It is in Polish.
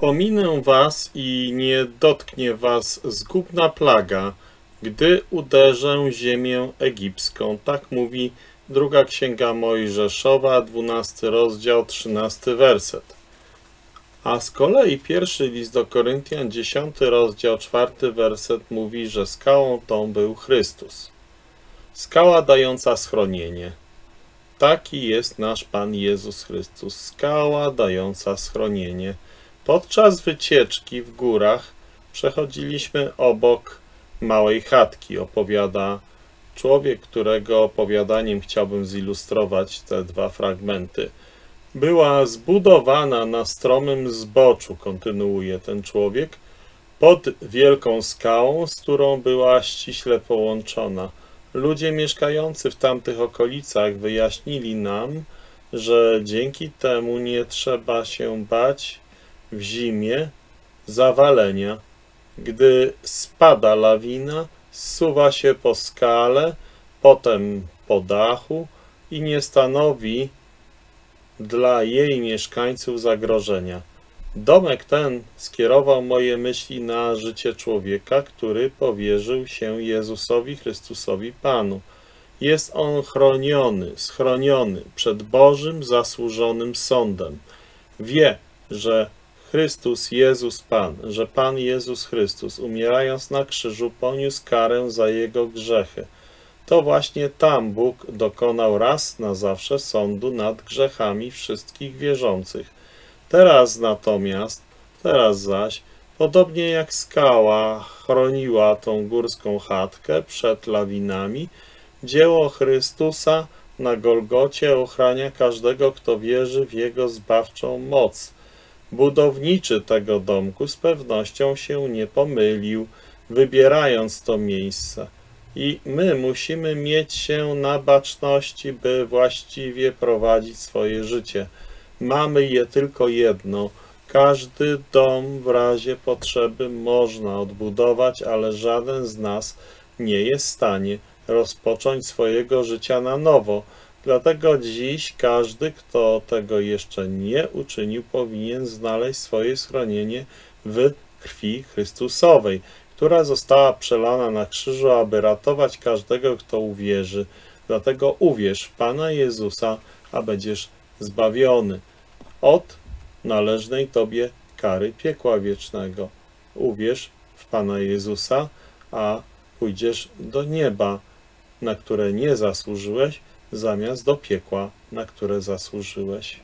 Ominę was i nie dotknie was zgubna plaga, gdy uderzę ziemię egipską. Tak mówi druga Księga Mojżeszowa, 12 rozdział, 13 werset. A z kolei pierwszy list do Koryntian, 10 rozdział, 4 werset mówi, że skałą tą był Chrystus. Skała dająca schronienie. Taki jest nasz Pan Jezus Chrystus, skała dająca schronienie. Podczas wycieczki w górach przechodziliśmy obok małej chatki, opowiada człowiek, którego opowiadaniem chciałbym zilustrować te dwa fragmenty. Była zbudowana na stromym zboczu, kontynuuje ten człowiek, pod wielką skałą, z którą była ściśle połączona. Ludzie mieszkający w tamtych okolicach wyjaśnili nam, że dzięki temu nie trzeba się bać w zimie zawalenia. Gdy spada lawina, zsuwa się po skale, potem po dachu i nie stanowi dla jej mieszkańców zagrożenia. Domek ten skierował moje myśli na życie człowieka, który powierzył się Jezusowi Chrystusowi Panu. Jest on schroniony przed Bożym zasłużonym sądem. Wie, że Chrystus Jezus Pan, że Pan Jezus Chrystus, umierając na krzyżu, poniósł karę za jego grzechy. To właśnie tam Bóg dokonał raz na zawsze sądu nad grzechami wszystkich wierzących. Teraz zaś, podobnie jak skała chroniła tą górską chatkę przed lawinami, dzieło Chrystusa na Golgocie ochrania każdego, kto wierzy w Jego zbawczą moc. Budowniczy tego domku z pewnością się nie pomylił, wybierając to miejsce. I my musimy mieć się na baczności, by właściwie prowadzić swoje życie. Mamy je tylko jedno. Każdy dom w razie potrzeby można odbudować, ale żaden z nas nie jest w stanie rozpocząć swojego życia na nowo. Dlatego dziś każdy, kto tego jeszcze nie uczynił, powinien znaleźć swoje schronienie w krwi Chrystusowej, która została przelana na krzyżu, aby ratować każdego, kto uwierzy. Dlatego uwierz w Pana Jezusa, a będziesz zbawiony od należnej Tobie kary piekła wiecznego. Uwierz w Pana Jezusa, a pójdziesz do nieba, na które nie zasłużyłeś, zamiast do piekła, na które zasłużyłeś.